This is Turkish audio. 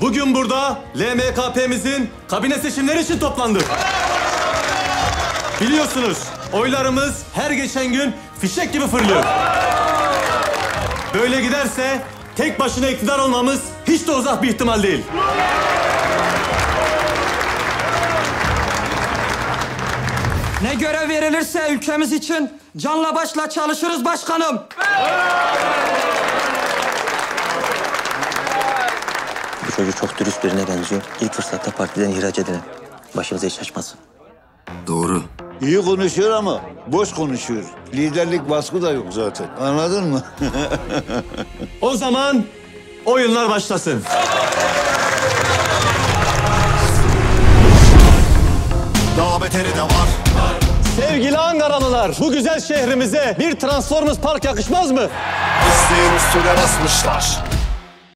Bugün burada LMKP'mizin kabine seçimleri için toplandık. Biliyorsunuz oylarımız her geçen gün fişek gibi fırlıyor. Böyle giderse tek başına iktidar olmamız hiç de uzak bir ihtimal değil. Ne görev verilirse ülkemiz için canla başla çalışırız başkanım. Bu çocuk çok dürüst birine benziyor. İlk fırsatta partiden ihraç edilen. Başımıza hiç açmasın. Doğru. İyi konuşuyor ama boş konuşuyor. Liderlik vasfı da yok zaten. Anladın mı? O zaman oyunlar başlasın. Daha beteri de var. Sevgili Ankaralılar, bu güzel şehrimize bir Transformers Park yakışmaz mı? İsteğin üstüne basmışlar.